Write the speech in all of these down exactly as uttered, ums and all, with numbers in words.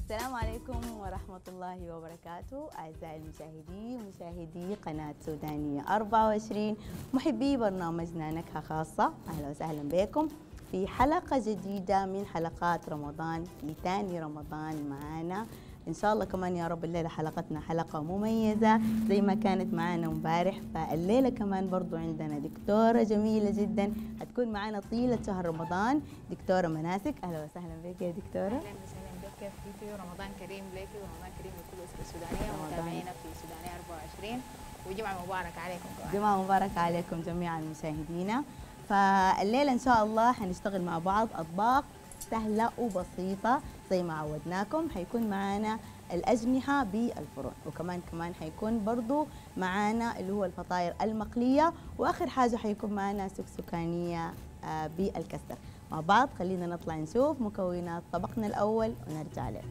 السلام عليكم ورحمة الله وبركاته. أعزائي المشاهدين مشاهدي قناة سودانية أربعة وعشرين، محبي برنامجنا نكهة خاصة، أهلا وسهلا بكم في حلقة جديدة من حلقات رمضان، في ثاني رمضان معانا إن شاء الله. كمان يا رب الليلة حلقتنا حلقة مميزة زي ما كانت معانا امبارح، فالليلة كمان برضو عندنا دكتورة جميلة جدا هتكون معانا طيلة شهر رمضان، دكتورة مناسك. أهلا وسهلا بك يا دكتورة. أهلا وسهلا بك، كيف فيكي؟ رمضان كريم ليكي ورمضان كريم لكل أسرة السودانية ومتابعينا في سودانية أربعة وعشرين، وجمعة مبارك عليكم كمان. جمعة مبارك عليكم جميعا مشاهدينا. فالليلة إن شاء الله حنشتغل مع بعض أطباق سهلة وبسيطة زي ما عودناكم. حيكون معانا الأجنحة بالفرن، وكمان كمان حيكون برضو معانا اللي هو الفطاير المقلية، وآخر حاجة حيكون معانا سكسكانية بالكسر. مع بعض خلينا نطلع نشوف مكونات طبقنا الأول ونرجع لكم.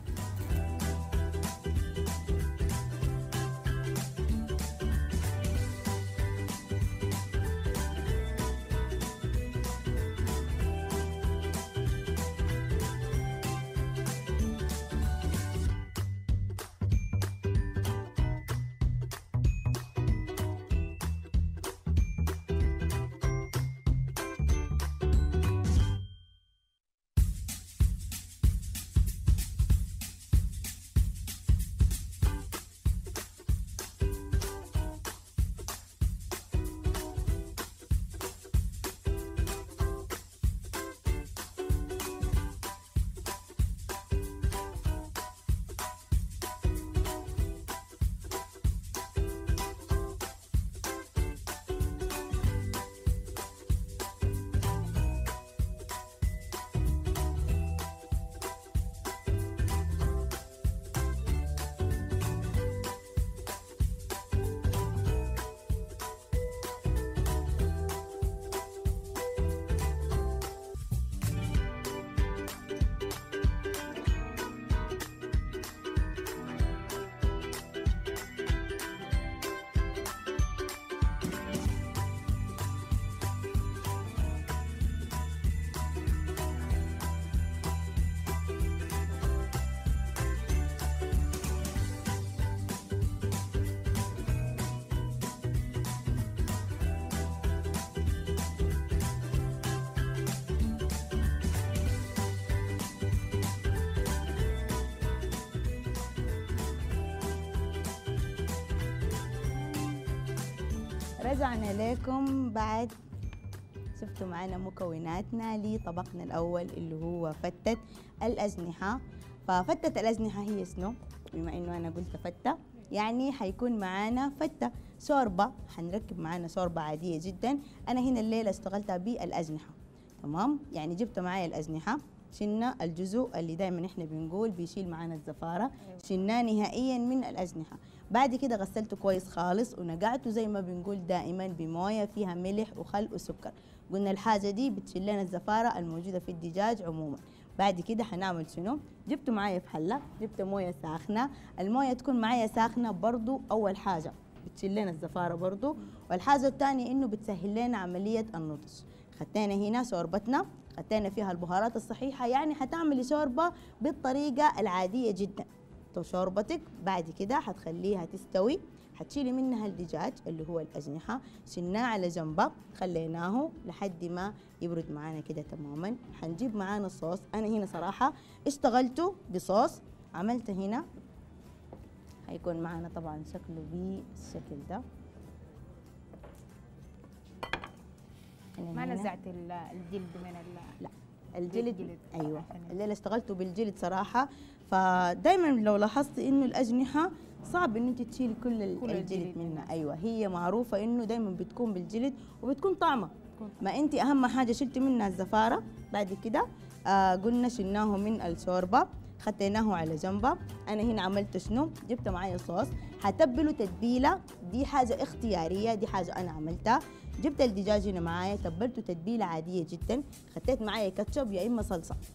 رجعنا لكم بعد شفتوا معنا مكوناتنا لطبقنا الأول اللي هو فتة الأجنحة. ففتة الأجنحة هي شنو؟ بما إنه أنا قلت فتة يعني حيكون معانا فتة شوربة، حنركب معانا شوربة عادية جدا. أنا هنا الليلة اشتغلتها بالأجنحة، تمام؟ يعني جبت معايا الأجنحة، شلنا الجزء اللي دائما احنا بنقول بيشيل معانا الزفارة، شلناه نهائيا من الأجنحة. بعد كده غسلته كويس خالص ونقعته زي ما بنقول دائما بمويه فيها ملح وخل وسكر. قلنا الحاجة دي بتشيل لنا الزفارة الموجودة في الدجاج عموما. بعد كده حنعمل شنو؟ جبته معايا في حلة، جبت مويه ساخنة، المويه تكون معايا ساخنة برضو أول حاجة بتشيل لنا الزفارة برضو، والحاجة الثانية إنه بتسهل لنا عملية النضج. خدينا هنا شوربتنا، خدينا فيها البهارات الصحيحة، يعني حتعملي شوربة بالطريقة العادية جدا. شوربتك بعد كده حتخليها تستوي، حتشيلي منها الدجاج اللي هو الأجنحة، شلناه على جنبه، خليناه لحد ما يبرد معانا كده تماما. حنجيب معانا الصوص. أنا هنا صراحة اشتغلته بصوص، عملت هنا هيكون معانا طبعا شكله بالشكل ده. ما نزعت الجلد من ال لا الجلد, الجلد. ايوه الليله اشتغلته بالجلد صراحه. فدايما لو لاحظت انه الاجنحه صعب انه انت تشيلي كل, كل الجلد, الجلد منها. ايوه هي معروفه انه دايما بتكون بالجلد وبتكون طعمه، ما انت اهم حاجه شلتي منها الزفاره. بعد كده آه قلنا شلناه من الشوربه، خديناه على جنبه. انا هنا عملت شنو؟ جبت معايا صوص، حتبله تتبيله، دي حاجه اختياريه، دي حاجه انا عملتها. جبت الدجاج هنا معايا تبلته تتبيله عاديه جدا، خديت معايا كاتشب يا اما صلصه،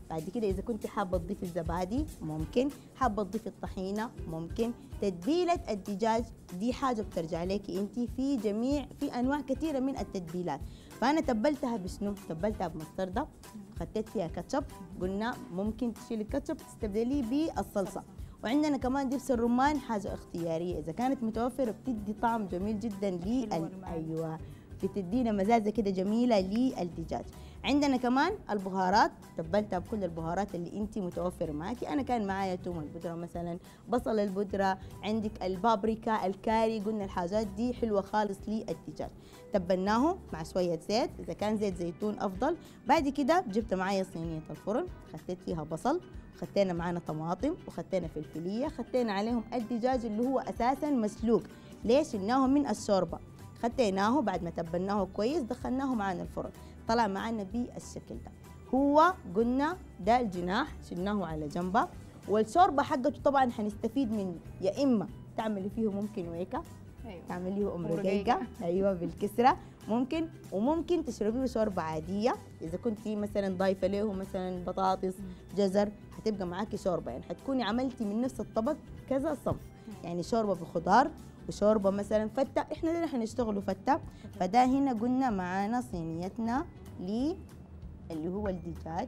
بعد كده اذا كنت حابه تضيفي الزبادي ممكن، حابه تضيفي الطحينه ممكن. تتبيله الدجاج دي حاجه بترجع لك انت، في جميع في انواع كثيره من التتبيلات. فانا تبلتها بشنو؟ تبلتها بمستردة، خدت فيها كاتشب، قلنا ممكن تشيلي الكاتشب تستبدليه بالصلصه. وعندنا كمان دبس الرمان حاجه اختياريه، اذا كانت متوفره بتدي طعم جميل جدا لل ايوه بتدينا مزازه كده جميله للدجاج. عندنا كمان البهارات، تبلتها بكل البهارات اللي انت متوفره معاكي. انا كان معايا توم البودره مثلا، بصل البودره، عندك البابريكا، الكاري، قلنا الحاجات دي حلوه خالص للدجاج. تبلناه مع شويه زيت، اذا كان زيت زيتون افضل. بعد كده جبت معايا صينيه الفرن، خدت فيها بصل، خدتنا معانا طماطم، وخدتنا فلفليه، خدتنا عليهم الدجاج اللي هو اساسا مسلوق. ليش؟ شلناه من الشوربه، خديناه بعد ما تبلناه كويس دخلناه معانا الفرن، طلع معانا بالشكل ده. هو قلنا ده الجناح شلناه على جنبه. والشوربه حقته طبعا حنستفيد من، يا اما تعملي فيه ممكن ويكا، أيوة. تعمليه ام رقيقه ايوه بالكسره ممكن، وممكن تشربيه شوربه عاديه. اذا كنتي مثلا ضايفه له مثلا بطاطس جزر هتبقى معاكي شوربه، يعني حتكوني عملتي من نفس الطبق كذا صنف، يعني شوربه بخضار وشوربه مثلا فته. احنا هنا حنشتغلوا فته. فده هنا قلنا معانا صينيتنا ل اللي هو الدجاج.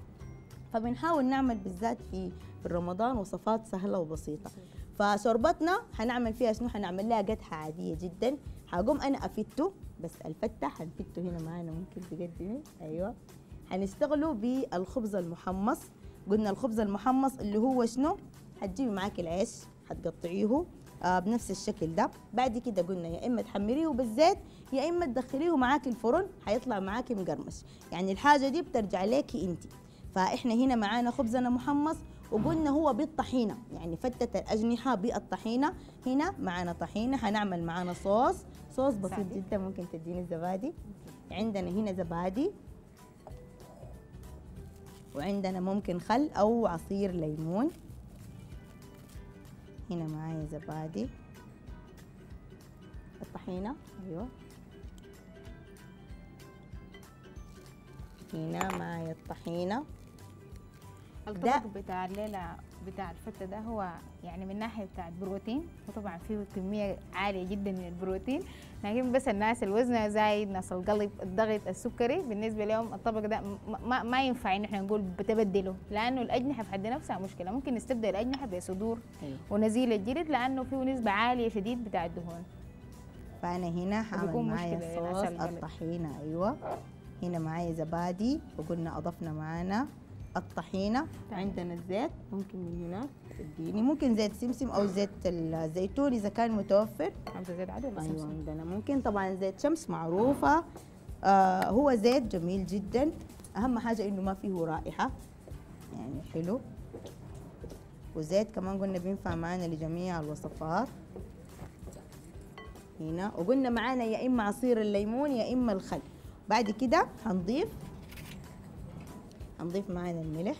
فبنحاول نعمل بالذات في رمضان وصفات سهله وبسيطه. فشوربتنا حنعمل فيها شنو؟ حنعمل لها قدحه عاديه جدا. حقوم انا افته، بس الفته حنفته هنا معانا، ممكن تقدمي ايوه. حنشتغلوا بالخبز المحمص. قلنا الخبز المحمص اللي هو شنو؟ حتجيبي معاكي العيش حتقطعيه آه بنفس الشكل ده. بعد كده قلنا يا اما تحمريه بالزيت يا اما تدخليه معاكي الفرن، حيطلع معاكي مقرمش، يعني الحاجه دي بترجع ليكي انت. فاحنا هنا معانا خبزنا محمص، وقلنا هو بالطحينه، يعني فتة الاجنحه بالطحينه. هنا معانا طحينه، حنعمل معانا صوص، صوص بسيط جدا. ممكن تديني الزبادي؟ عندنا هنا زبادي، وعندنا ممكن خل او عصير ليمون. هنا معايا زبادي، الطحينه ايوه، هنا معايا الطحينه. الطبق بتاع الليله بتاع الفتة ده هو يعني من ناحيه بتاع البروتين، وطبعا فيه كميه عاليه جدا من البروتين، لكن بس الناس الوزن زايد، ناس القلب، الضغط، السكري، بالنسبه لهم الطبق ده ما, ما ينفع ان احنا نقول بتبدله، لانه الاجنحه في حد نفسها مشكله. ممكن نستبدل الاجنحه بصدور ونزيل الجلد، لانه فيه نسبه عاليه شديد بتاع الدهون. فانا هنا حاعمل معايا صوص الطحينه ايوه. هنا معايا زبادي، وقلنا اضفنا معانا الطحينه. عندنا الزيت، ممكن من هنا تديني، ممكن زيت سمسم او زيت الزيتون اذا كان متوفر. عاوزه زيت عادي ولا ايوه سمسم؟ عندنا ممكن طبعا زيت شمس معروفه. آه هو زيت جميل جدا، اهم حاجه انه ما فيه رائحه، يعني حلو. وزيت كمان قلنا بينفع معانا لجميع الوصفات. هنا وقلنا معانا يا اما عصير الليمون يا اما الخل. بعد كده هنضيف هنضيف معانا الملح،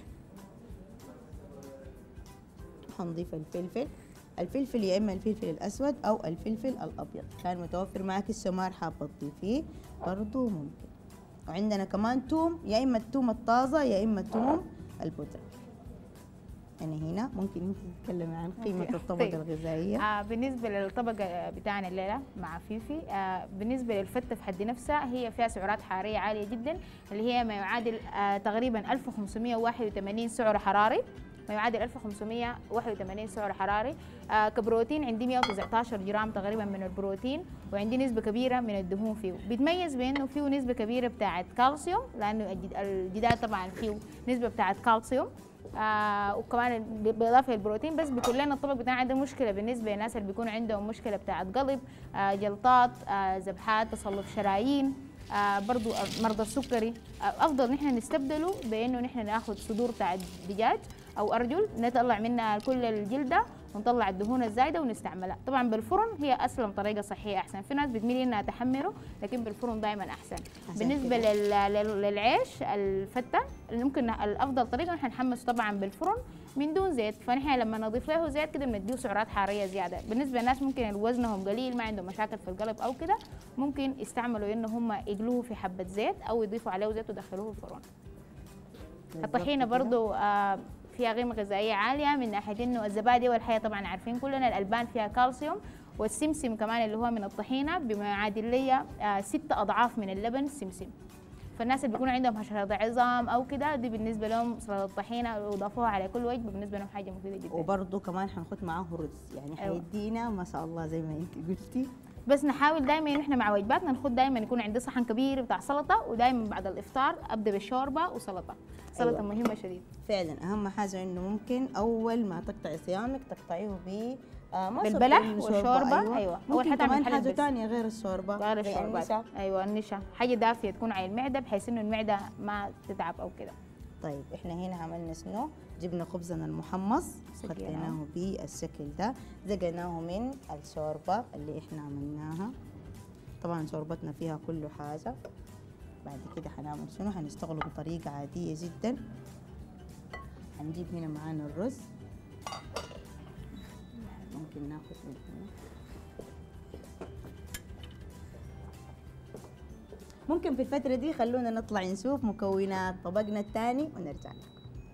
هنضيف الفلفل. الفلفل يا اما الفلفل الاسود او الفلفل الابيض، كان متوفر معك الشمار حابه تضيفيه برضه ممكن. وعندنا كمان توم، يا اما التوم الطازه يا اما التوم البودره. أنا هنا ممكن انت تتكلمي عن قيمة الطبقة طيب. الغذائية. آه بالنسبة للطبقة بتاعنا الليلة مع فيفي، آه بالنسبة للفتة في حد نفسها هي فيها سعرات حرارية عالية جدا، اللي هي ما يعادل آه تقريبا ألف وخمسمائة وواحد وثمانين سعر حراري، ما يعادل ألف وخمسمائة وواحد وثمانين سعر حراري. آه كبروتين عندي مئة وتسعة عشر جرام تقريبا من البروتين، وعندي نسبة كبيرة من الدهون فيه. بيتميز بأنه فيه نسبة كبيرة بتاعت كالسيوم، لأنه الجدال طبعا فيه نسبة بتاعت كالسيوم. آه وكمان بالاضافه للبروتين. بس بيكون لنا الطبق بتاعنا عنده مشكله بالنسبه للناس اللي بيكون عندهم مشكله بتاعت قلب، آه جلطات، آه ذبحات، تصلب شرايين، آه برضو مرضى السكري. آه افضل نحن نستبدله بانه نحن ناخذ صدور بتاعت دجاج او ارجل، نطلع منها كل الجلده ونطلع الدهون الزايده ونستعملها. طبعا بالفرن هي اسلم طريقه صحيه احسن. في ناس بتميل انها تحمره، لكن بالفرن دائما احسن. بالنسبه لل... للعيش الفته ممكن الافضل طريقه نحن نحمسه طبعا بالفرن من دون زيت. فنحن لما نضيف له زيت كده بنديه سعرات حراريه زياده. بالنسبه للناس ممكن وزنهم قليل ما عندهم مشاكل في القلب او كده، ممكن يستعملوا ان هم يقلوه في حبه زيت او يضيفوا عليه زيت ويدخلوه الفرن. الطحينه برضو آه فيها قيمه غذائيه عاليه من ناحيه انه الزبادي والحياه طبعا عارفين كلنا الالبان فيها كالسيوم، والسمسم كمان اللي هو من الطحينه بما يعادل لي آه ست اضعاف من اللبن السمسم. فالناس اللي بيكون عندهم حشرات عظام او كده دي بالنسبه لهم سلطه الطحينه واضافوها على كل وجبه بالنسبه لهم حاجه مفيده جدا. وبرضه كمان حنخد معاه رز، يعني أيوة. حيدينا ما شاء الله زي ما انت قلتي. بس نحاول دائما نحن مع وجباتنا نخد دائما يكون عندي صحن كبير بتاع سلطه، ودائما بعد الافطار ابدا بالشوربه وسلطه. سلطه أيوة. مهمه شديد فعلا. اهم حاجه انه ممكن اول ما تقطعي صيامك تقطعيه ب آه بالبلح والشوربه. ايوه, أيوة. اول حاجه كمان حاجه ثانيه غير الشوربه، غير الشوربه. ايوه النشا، حاجه دافيه تكون على المعده بحيث انه المعده ما تتعب او كده. طيب احنا هنا عملنا شنو؟ جبنا خبزنا المحمص خليناه بالشكل ده، زقناه من الشوربه اللي احنا عملناها. طبعا شوربتنا فيها كل حاجه. بعد كده حنعمل شنو؟ حنشتغله بطريقه عاديه جدا. هنجيب هنا معانا الرز، ممكن ناخذ من هنا. ممكن في الفترة دي خلونا نطلع نشوف مكونات طبقنا الثاني ونرجع لكم.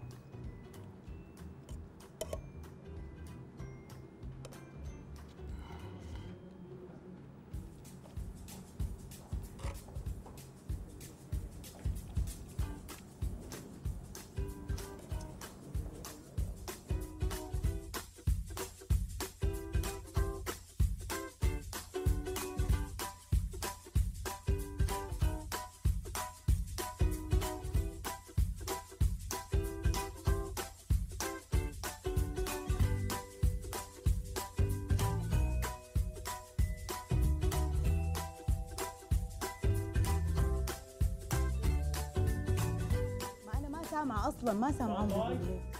سامعة أصلا، ما سامعهم بيقولوا.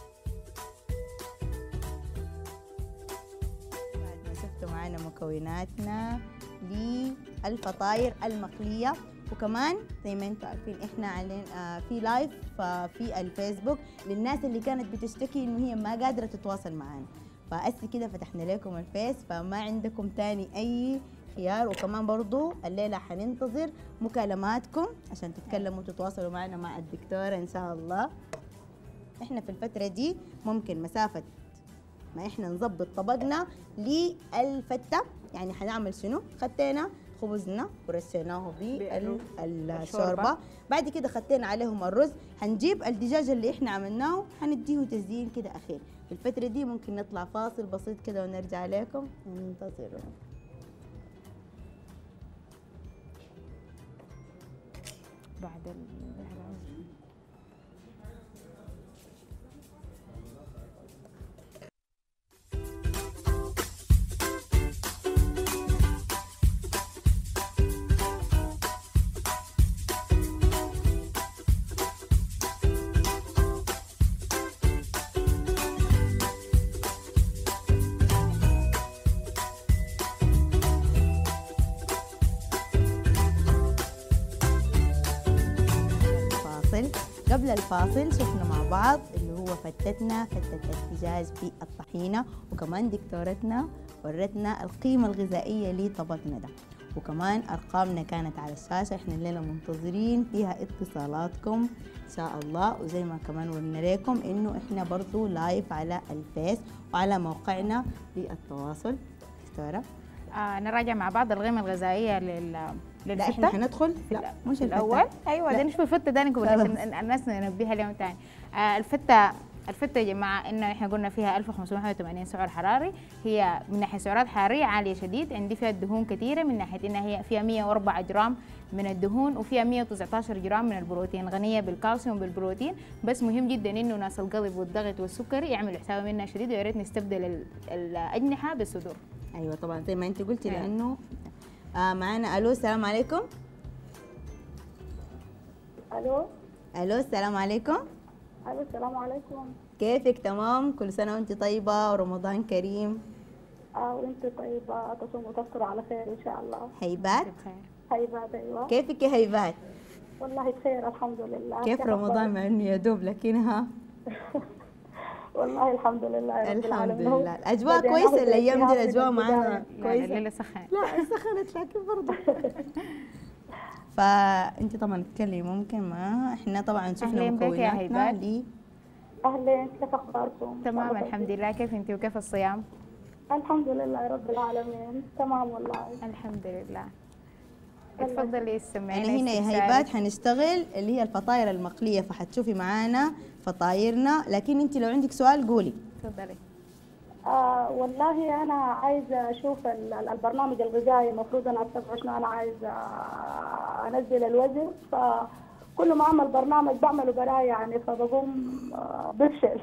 بعد ما شفتوا معنا مكوناتنا للفطاير المقلية، وكمان زي ما انتم عارفين احنا علينا في لايف في الفيسبوك للناس اللي كانت بتشتكي انه هي ما قادرة تتواصل معنا، فأسي كده فتحنا لكم الفيس، فما عندكم تاني أي خيار. وكمان برضو الليلة حننتظر مكالماتكم عشان تتكلموا وتتواصلوا معنا مع الدكتورة إن شاء الله. إحنا في الفترة دي ممكن مسافة ما إحنا نظبط طبقنا للفتة، يعني حنعمل شنو؟ خدينا خبزنا ورسيناه بالشوربة، بعد كده خدينا عليهم الرز، حنجيب الدجاج اللي إحنا عملناه حنديه تزيين كده أخير. في الفترة دي ممكن نطلع فاصل بسيط كده ونرجع لكم وننتظروا. بعد ال قبل الفاصل شفنا مع بعض اللي هو فتتنا فتة الدجاج بالطحينة، وكمان دكتورتنا ورتنا القيمة الغذائية لطبقنا ده، وكمان أرقامنا كانت على الشاشة. احنا الليلة منتظرين فيها اتصالاتكم إن شاء الله، وزي ما كمان قلنا لكم إنه احنا برضو لايف على الفيس وعلى موقعنا للتواصل. دكتورة آه نراجع مع بعض القيمة الغذائية لل لا احنا حندخل لا مش الاول. ايوه ده نشوف الفته ده نقول عشان الناس ننبهها اليوم ثاني. آه الفته الفته يا جماعه انه احنا قلنا فيها ألف وخمسمائة وثمانين سعر حراري، هي من ناحيه سعرات حراريه عاليه شديد، عندي فيها الدهون كثيره من ناحيه انها هي فيها مئة وأربعة جرام من الدهون وفيها مئة وتسعة عشر جرام من البروتين، غنيه بالكالسيوم بالبروتين. بس مهم جدا انه ناس القلب والضغط والسكري يعملوا حساب منها شديد، ويا ريت نستبدل الاجنحه بالصدور. ايوه طبعا زي ما انت قلتي لانه آه معانا. الو السلام عليكم. الو الو السلام عليكم. الو السلام عليكم. كيفك؟ تمام، كل سنه وانت طيبه ورمضان كريم. اه وانت طيبه، تصوم وتفطر على خير ان شاء الله. هيبات هيبات ايوه. كيفك يا هيبات؟ والله بخير الحمد لله. كيف رمضان مع انه يا دوب لكنها والله الحمد لله يا رب الحمد لله. الاجواء كويسه الايام دي، الاجواء معانا كويسه. الليله سخنت. لا سخنت لكن برضه فانت طبعا تتكلمي ممكن معاها. احنا طبعا شفنا أهلين بك يا مكوناتنا هيبات. ل أهلين، كيف أخباركم؟ تمام الحمد لله. كيف انت وكيف الصيام؟ الحمد لله رب العالمين، تمام والله. الحمد لله. اتفضلي سمعينا. يعني هنا يا هيبات حنشتغل اللي هي الفطاير المقليه، فحتشوفي معانا فطايرنا، لكن انت لو عندك سؤال قولي. تفضلي. آه والله أنا عايزة أشوف ال- ال- البرنامج الغذائي، المفروض أنا أتبع شنو، أنا عايزة أنزل الوزن، فكل ما أعمل برنامج بعمله براي يعني، فبقوم آه بفشل.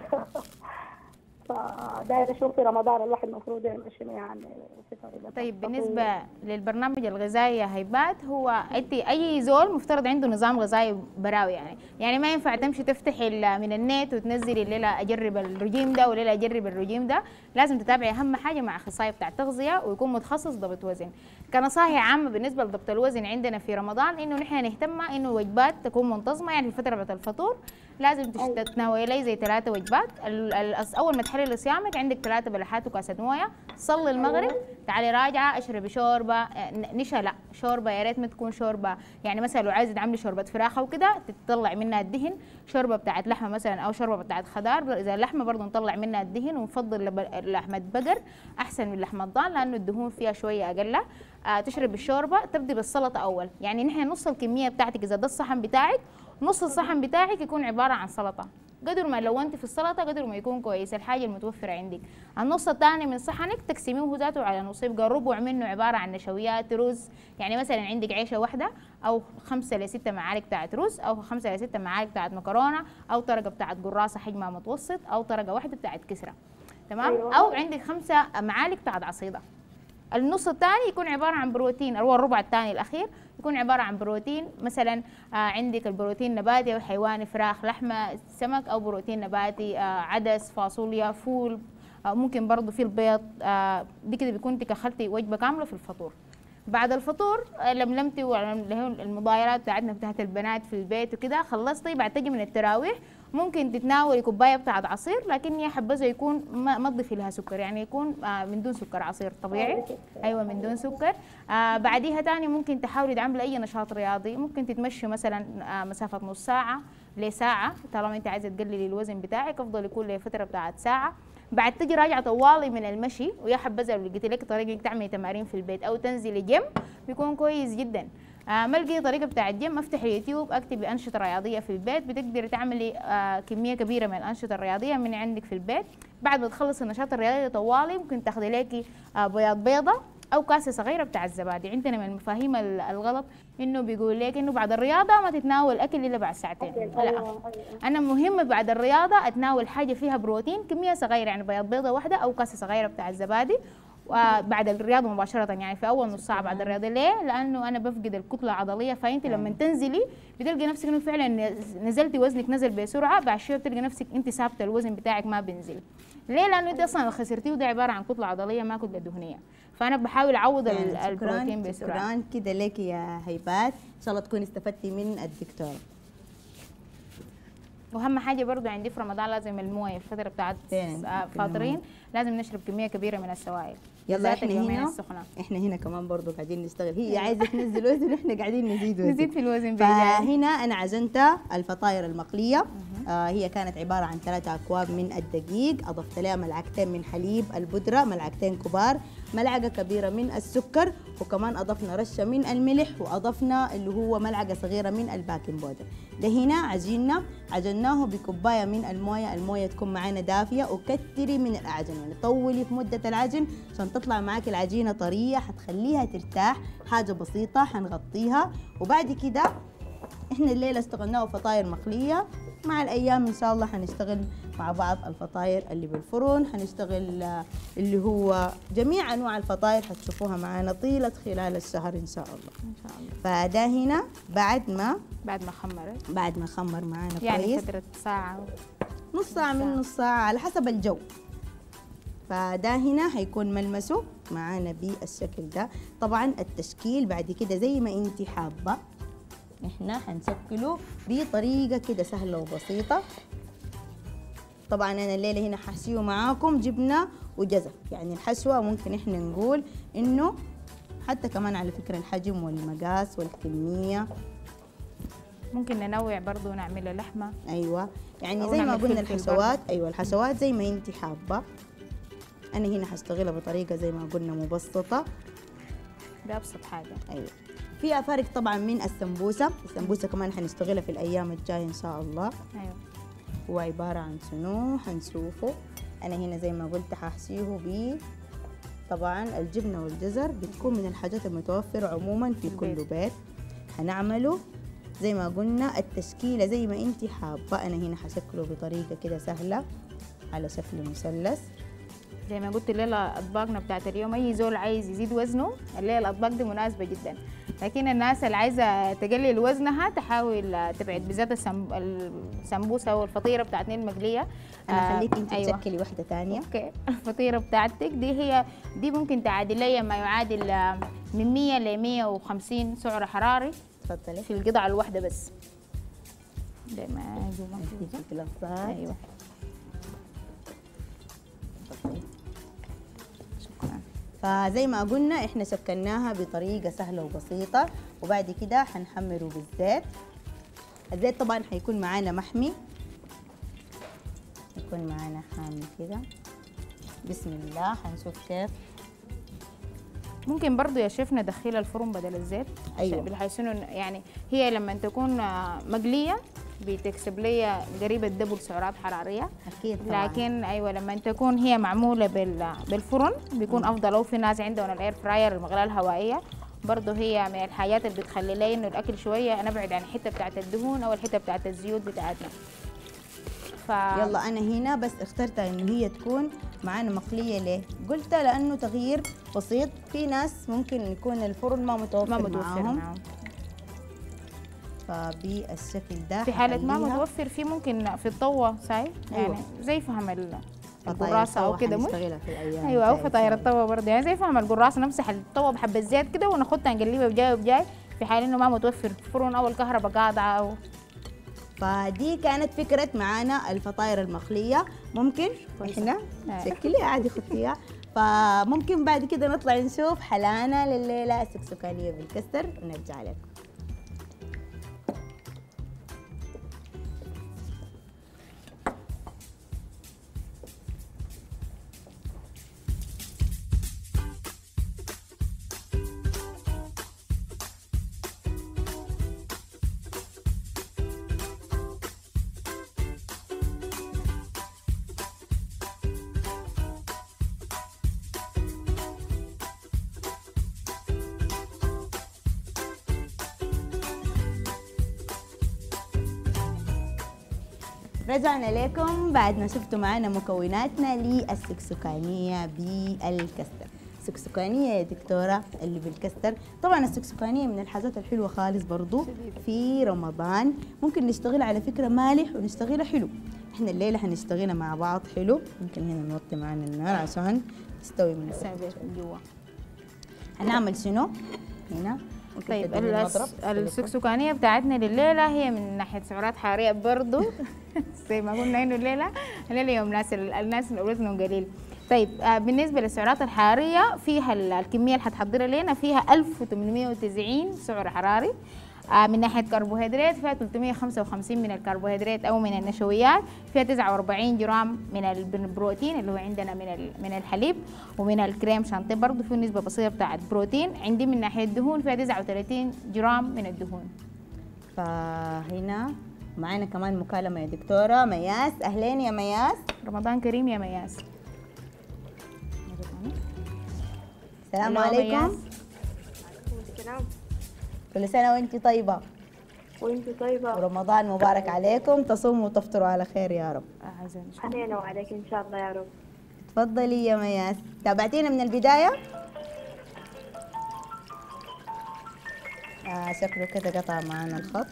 فداير أشوف في رمضان الواحد المفروض يعمل شنو يعني في طريقة طيب التطوير. بالنسبة للبرنامج الغذائي يا هيبات، هو انت اي زول مفترض عنده نظام غذائي براوي يعني، يعني ما ينفع تمشي تفتحي ال- من النت وتنزلي الليلة اجرب الرجيم ده والليلة اجرب الرجيم ده، لازم تتابعي اهم حاجة مع اخصائي بتاع تغذية ويكون متخصص ضبط وزن. كنصائح عامة بالنسبة لضبط الوزن عندنا في رمضان انه نحن نهتم انه وجبات تكون منتظمة، يعني في فترة بتاعت الفطور لازم تشت- تتناولي زي ثلاثة وجبات. ال- ال- اول ما تحللي صيامك عندك ثلاثة بلحات وكاسة موية، صلي المغرب تعالي راجعه اشربي شوربه آه، نشا، لا شوربه يا ريت ما تكون شوربه، يعني مثلا لو عايزه تعملي شوربه فراخ او كده تطلع منها الدهن، شوربه بتاعت لحمه مثلا او شوربه بتاعت خضار، اذا اللحمه برضه نطلع منها الدهن، ونفضل لب- لحمه بقر احسن من لحمه ضان لانه الدهون فيها شويه اقل. آه تشربي الشوربه، تبدي بالسلطه اول، يعني نحن نص الكميه بتاعتك اذا ده الصحن بتاعك، نص الصحن بتاعك يكون عباره عن سلطه، قدر ما لونتي في السلطه قدر ما يكون كويس الحاجه المتوفره عندك. النص الثاني من صحنك تقسميه ذاته على نص، يبقى الربع منه عباره عن نشويات رز، يعني مثلا عندك عيشه واحده او خمسه لسته معالق بتاعت رز، او خمسه لسته معالق بتاعت مكرونه، او طرقه بتاعت قراصه حجمها متوسط، او طرقه واحده بتاعت كسره، تمام؟ أيوة. او عندك خمسه معالق بتاعت عصيده. النص الثاني يكون عباره عن بروتين، هو الربع الثاني الاخير يكون عباره عن بروتين، مثلا آه عندك البروتين نباتي او حيواني، فراخ لحمه سمك، او بروتين نباتي آه عدس فاصوليا فول، آه ممكن برضه في البيض. آه دي كده بيكون انت اخذتي وجبه كامله في الفطور. بعد الفطور آه لملمتي اللي هو المضايرات بتاعتنا بتاعت البنات في البيت وكده خلصتي، بعد تجي من التراويح ممكن تتناولي كوبايه بتاعت عصير، لكن يا حبذا يكون ما ما تضيفي لها سكر، يعني يكون آه من دون سكر، عصير طبيعي. ايوه من دون سكر. آه بعديها تاني ممكن تحاولي تعملي اي نشاط رياضي، ممكن تتمشي مثلا آه مسافه نص ساعه لساعه، طالما انت عايزه تقللي الوزن بتاعك افضل يكون لفتره بتاعت ساعه. بعد تجي راجعه طوالي من المشي، ويا حبذا لو لقيتي لك طريقه انك تعملي تمارين في البيت او تنزلي جيم بيكون كويس جدا. آه ما لقيتي طريقه بتاع الجيم، افتحي اليوتيوب اكتبي انشطه رياضيه في البيت، بتقدري تعملي آه كميه كبيره من الانشطه الرياضيه من عندك في البيت. بعد ما تخلصي النشاط الرياضي طوالي ممكن تاخذي لك آه بياض بيضه او كاسه صغيره بتاع الزبادي. عندنا من المفاهيم الغلط انه بيقول لك انه بعد الرياضه ما تتناول اكل الا بعد ساعتين. لا، انا مهم بعد الرياضه اتناول حاجه فيها بروتين كميه صغيره، يعني بياض بيضه واحده او كاسه صغيره بتاع الزبادي وبعد الرياضه مباشره، يعني في اول نص ساعه بعد الرياضه. ليه؟ لانه انا بفقد الكتله العضليه، فانت لما تنزلي بتلقي نفسك انه فعلا نزلتي وزنك نزل بسرعه، بعد شويه بتلقي نفسك انت ثابته الوزن بتاعك ما بينزل. ليه؟ لانه انت اصلا خسرتيه وده عباره عن كتله عضليه ما كتله دهنيه، فانا بحاول اعوض يعني البروتين بسرعه. شكرا كده لك يا هيبات، ان شاء الله تكوني استفدتي من الدكتوره. واهم حاجه برضو عندي في رمضان لازم المويه، في الفتره بتاعت فاطرين لازم نشرب كميه كبيره من السوائل. يلا احنا هنا السخنة. احنا هنا كمان برضو قاعدين نشتغل، هي عايزه تنزل وزن واحنا قاعدين نزيد وزن نزيد في الوزن. فهنا انا عزمت الفطاير المقليه، آه هي كانت عباره عن ثلاثة اكواب من الدقيق، اضفت لها ملعقتين من حليب البودره، ملعقتين كبار، ملعقه كبيره من السكر، وكمان اضفنا رشه من الملح، واضفنا اللي هو ملعقه صغيره من الباكنج باودر. ده هنا عجيننا عجناه بكوبايه من المويه، المويه تكون معانا دافيه، وكتري من العجن، يعني طولي في مده العجن عشان تطلع معاك العجينه طريه، حتخليها ترتاح. حاجه بسيطه حنغطيها، وبعد كده احنا الليله اشتغلناه فطاير مقليه، مع الايام ان شاء الله حنشتغل مع بعض الفطاير اللي بالفرن، حنشتغل اللي هو جميع انواع الفطاير حتشوفوها معانا طيله خلال الشهر ان شاء الله. ان شاء الله. فده هنا بعد ما بعد ما خمرت، بعد ما خمر معانا يعني كويس، فتره ساعه نص ساعه من نص ساعه على حسب الجو. فده هنا هيكون ملمسه معانا بالشكل ده. طبعا التشكيل بعد كده زي ما انت حابه، احنا هنشكله بطريقه كده سهله وبسيطه. طبعا انا الليله هنا حاسيه معاكم جبنه وجزر، يعني الحشوه ممكن احنا نقول انه حتى كمان على فكرة الحجم والمقاس والكمية. ممكن ننوع برضو نعمل لحمة. أيوة يعني أو زي ما نعمل قلنا فلفل الحشوات. برضو. أيوة الحشوات زي ما أنت حابة. أنا هنا حشتغلها بطريقة زي ما قلنا مبسطة. ده أبسط حاجة. أيوة فيها فرق طبعا من السمبوسة. السمبوسة كمان حنشتغلها في الأيام الجاية إن شاء الله. أيوة. هو عبارة عن شنو حنشوفه. أنا هنا زي ما قلت ححشيه ب طبعا الجبنة والجزر بتكون من الحاجات المتوفرة عموما في كل البيت. بيت. هنعمله زي ما قلنا التشكيلة زي ما انت حابة. أنا هنا حشكله بطريقة كده سهلة على شكل مثلث. زي ما قلت الليلة أطباقنا بتاعت اليوم أي زول عايز يزيد وزنه الليلة الأطباق دي مناسبة جدا، لكن الناس اللي عايزة تقلل وزنها تحاول تبعد بالذات السم- السمبوسة والفطيرة بتاعتنا المقلية. أنا خليك انت أيوة. تشكلي واحدة تانية. اوكي الفطيرة بتاعتك دي هي دي ممكن تعادل لي ما يعادل آه، من مية ل مية وخمسين سعر حراري تفضلي. في القطعة الواحدة بس. ده ما جوا أديكي في الأخضر. ايوه شكرا. فزي ما قلنا احنا شكلناها بطريقة سهلة وبسيطة، وبعد كده حنحمره بالزيت. الزيت طبعا حيكون معانا محمي، يكون معانا حامي كده. بسم الله حنشوف كيف. ممكن برضو يا شيف ندخلها الفرن بدل الزيت. أيوة. بحيث انه يعني هي لما تكون آه، مقلية بتكسب لي قريب الدبل سعرات حرارية. أكيد طبعا. لكن ايوه لما تكون هي معموله بال- بالفرن بيكون افضل. او في ناس عندهم الاير فراير المقلاة الهوائيه برضه هي من الحاجات اللي بتخلي لي انه الاكل شويه نبعد عن الحته بتاعت الدهون او الحته بتاعت الزيوت بتاعتنا. ف يلا أنا هنا بس اخترتها إنه هي تكون معانا مقلية. ليه؟ قلتها لأنه تغيير بسيط. في ناس ممكن يكون الفرن ما متوفر, ما متوفر معاهم. معاهم. فبالشكل ده في حاله ما حخليها متوفر في ممكن في الطوه ساي يعني أيوة. زي فهم ال- فطاير القراصه او طوى كده مش حنشتغلها في الأيام ايوه او الجاية فطاير إن شاء الطوه برضه يعني زي فهم القراصه نمسح الطوه بحبه زيت كده وناخدها نقلبها بجاي وبجاي في حال انه ما متوفر فرن او الكهرباء قاطعه او فدي كانت فكرة معانا الفطاير المقلية. ممكن كويسة. احنا آه. شكلي عادي خطيها. فممكن بعد كده نطلع نشوف حلانا لليلة السكسوكانية بالكستر ونرجع لكم. رجعنا لكم بعد ما شفتوا معنا مكوناتنا للسكسوكانية بالكستر. السكسوكانية يا دكتورة اللي بالكستر، طبعا السكسوكانية من الحاجات الحلوة خالص برضو في رمضان. ممكن نشتغل على فكرة مالح ونشتغلها حلو. احنا الليلة حنشتغلها مع بعض حلو. ممكن هنا نوطي معنا النار عشان تستوي من جوا. هنعمل شنو هنا؟ طيب السكسوكانية بتاعتنا لليلة هي من ناحية سعرات حرارية برضو زي ما قلنا انه الليلة الليلة يوم الناس الناس اللي وزنهم قليل. طيب آه بالنسبة للسعرات الحرارية فيها الكمية اللي حتحضرها لنا فيها ألف وثمانمائة وتسعين سعر حراري. آه من ناحية كربوهيدرات فيها ثلاثمائة وخمسة وخمسين من الكربوهيدرات أو من النشويات، فيها تسعة وأربعين جرام من البروتين اللي هو عندنا من من الحليب، ومن الكريم شانتيه برضه فيه نسبة بسيطة بتاعت بروتين. عندي من ناحية الدهون فيها تسعة وثلاثين جرام من الدهون. فهنا معانا كمان مكالمة يا دكتورة مياس. أهلين يا مياس. رمضان كريم يا مياس. السلام عليكم. السلام. كل سنة وانت طيبة. وانت طيبة. ورمضان مبارك عليكم، تصوموا وتفطروا على خير يا رب. علينا وعليك إن شاء الله يا رب. تفضلي يا مياس. تابعتينا من البداية؟ آه شكله كده قطع معانا الخط.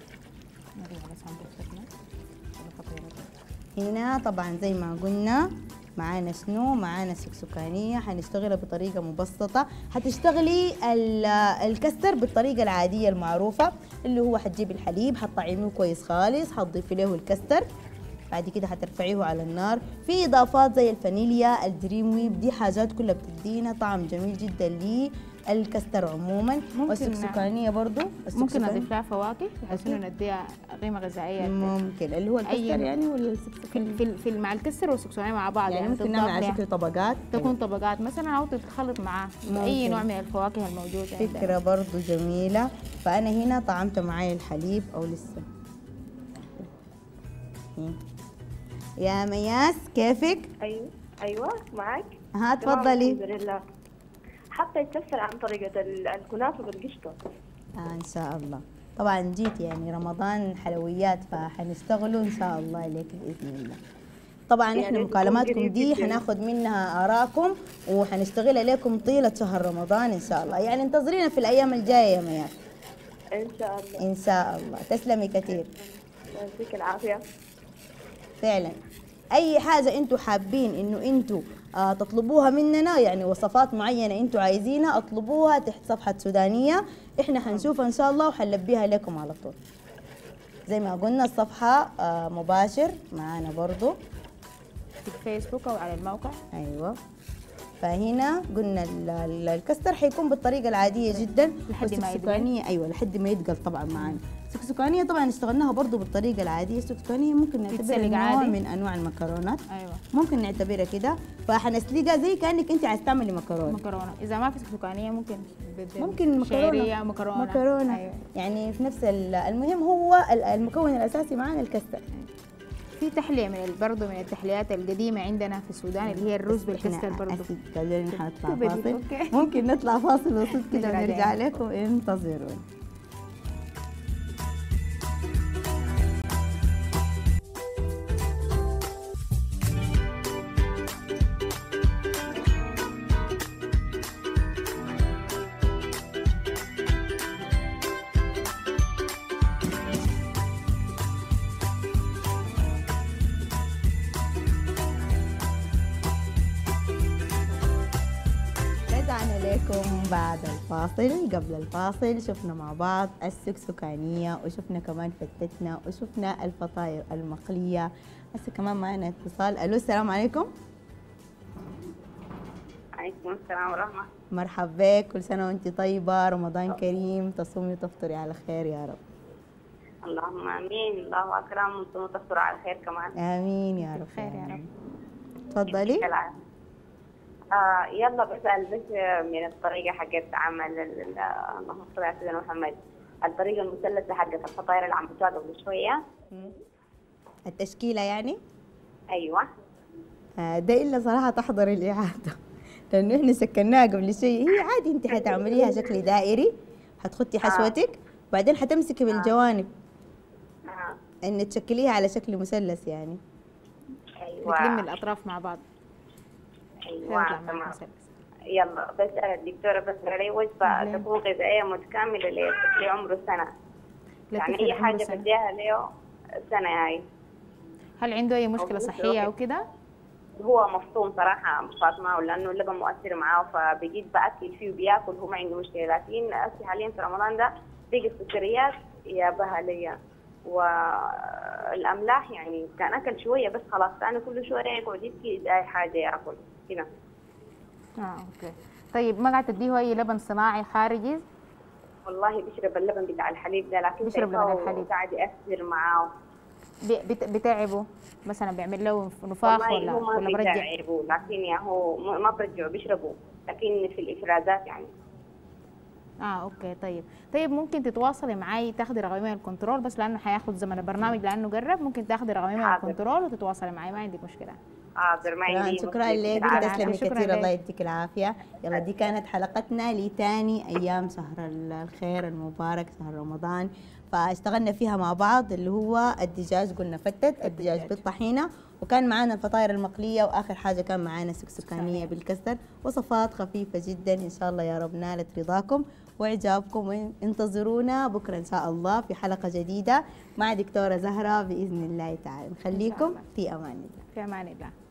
هنا طبعا زي ما قلنا معانا شنو؟ معانا سكسوكانية حنشتغلها بطريقة مبسطة. حتشتغلي الكستر بالطريقة العادية المعروفة اللي هو حتجيبي الحليب حتطعميه كويس خالص، حتضيفي له الكستر بعد كده حترفعيه على النار. في اضافات زي الفانيليا، الدريم ويب، دي حاجات كلها بتدينا طعم جميل جدا للكستر عموما. والسكسوكانيه برضو ممكن نضيف لها فواكه بحيث انه نديها قيمه غذائيه. ممكن اللي هو الكستر يعني ولا السكسوكانيه؟ في في مع الكستر والسكسوكانيه مع بعض، يعني, يعني ممكن نعمل على شكل طبقات، تكون طبقات مثلا او تتخلط معاه اي نوع من الفواكه الموجوده. فكره عندنا برضو جميله. فانا هنا طعمت معايا الحليب او لسه. يا مياس كيفك؟ ايوه ايوه معك. ها تفضلي. الحمد لله. حتى يتكسر عن طريقه الكنافه بالقشطه. آه ان شاء الله. طبعا جيت يعني رمضان حلويات فحنشتغلوا ان شاء الله عليك باذن الله. طبعا يعني احنا مكالماتكم دي حناخد منها ارائكم وحنشتغل عليكم طيله شهر رمضان ان شاء الله. يعني انتظرينا في الايام الجايه يا مياس. ان شاء الله. ان شاء الله. تسلمي كثير. يعطيك العافيه. فعلا اي حاجه انتم حابين انه انتم آه تطلبوها مننا، يعني وصفات معينه انتم عايزينها اطلبوها تحت صفحه سودانيه، احنا حنشوفها ان شاء الله وحنلبيها لكم على طول. زي ما قلنا الصفحه آه مباشر معانا برضو في الفيسبوك او على الموقع. ايوه. فهنا قلنا الكستر حيكون بالطريقه العاديه جدا لحد ما يتقل. ايوه لحد ما يتقل طبعا معانا. السكسوكانيه طبعا اشتغلناها برضو بالطريقه العاديه. السكسوكانيه ممكن نعتبرها نوع من انواع المكرونات. ايوه ممكن نعتبرها كده. فحنسلقها زي كانك انت عايز تعملي مكرونه. مكرونه اذا ما في سكسوكانيه ممكن ممكن مكرونه مكرونه مكرونه أيوة. يعني في نفس المهم هو المكون الاساسي معانا الكستر. في تحليه من برضه من التحليات القديمه عندنا في السودان اللي هي الرز بالكستر برضه. قالوا لي نطلع فاصل. ممكن نطلع فاصل بسيط كده ونرجع لكم. انتظرونا. بعد الفاصل. قبل الفاصل شفنا مع بعض السكسوكانية وشفنا كمان فتتنا وشفنا الفطاير المقلية. هسه كمان معنا اتصال. الو السلام عليكم. عليكم السلام ورحمة. مرحبا بك، كل سنة وانت طيبة، رمضان كريم، تصومي وتفطري على خير يا رب. اللهم امين. الله اكرم وانتم تفطروا على خير كمان. امين يا رب. خير يا رب. تفضلي. آه يلا بسأل بس من الطريقة حقت عمل اللهم صل على سيدنا محمد، الطريقة المثلثة حقت الفطاير اللي عم بتوعد قبل شوية. التشكيلة يعني؟ أيوة. آه ده إلا صراحة تحضر الإعادة لأنه إحنا سكناها قبل شوية. هي عادي أنت حتعمليها شكل دائري، حتخطي حشوتك وبعدين حتمسكي بالجوانب. آه. إن تشكليها على شكل مثلث يعني. أيوة. بتلمي الأطراف مع بعض. ايوه تمام. يلا بسأل الدكتورة بس علي وجبة تكون غذائية متكاملة لطفل عمره سنة. يعني أي حاجة بديها له سنة هاي. هل عنده أي مشكلة صحية أو كده؟ هو مفطوم صراحة فاطمة، ولأنه اللبن مؤثر معاه فبقيت بأكل فيه وبياكل، هو ما عنده مشكلة. لكن أسي حاليا في رمضان ده بقي السكريات يا بها ليا والأملاح، يعني كان أكل شوية بس خلاص ثاني كل شوية يقعد يبكي أي حاجة ياكل كده. اه اوكي. طيب ما قاعد تديه اي لبن صناعي خارجي؟ والله بيشرب اللبن بتاع الحليب ده، لكن بيشرب لبن الحليب قاعد يأثر معاه. بتعبه مثلا، بيعمل له نفاخ ولا ولا برجع؟ بيتعبه، لكن يا هو ما برجعه بيشربه، لكن في الافرازات يعني. اه اوكي. طيب طيب ممكن تتواصلي معي تاخدي رقمي من الكنترول، بس لانه حياخد زمن البرنامج لانه قرب، ممكن تاخدي رقمي من الكنترول وتتواصلي معي، ما عندك مشكله. حاضر ما عندي. شكرا لك، تسلمي كثير، الله يديك العافيه. يلا دي كانت حلقتنا لتاني ايام شهر الخير المبارك شهر رمضان، فاشتغلنا فيها مع بعض اللي هو الدجاج، قلنا فتت الدجاج بالطحينه، وكان معانا الفطاير المقليه، واخر حاجه كان معانا سكسوكانيه بالكسر. وصفات خفيفه جدا ان شاء الله يا رب نالت رضاكم واعجابكم. انتظرونا بكره ان شاء الله في حلقه جديده مع دكتوره زهره باذن الله تعالى. نخليكم في امان الله. في امان الله.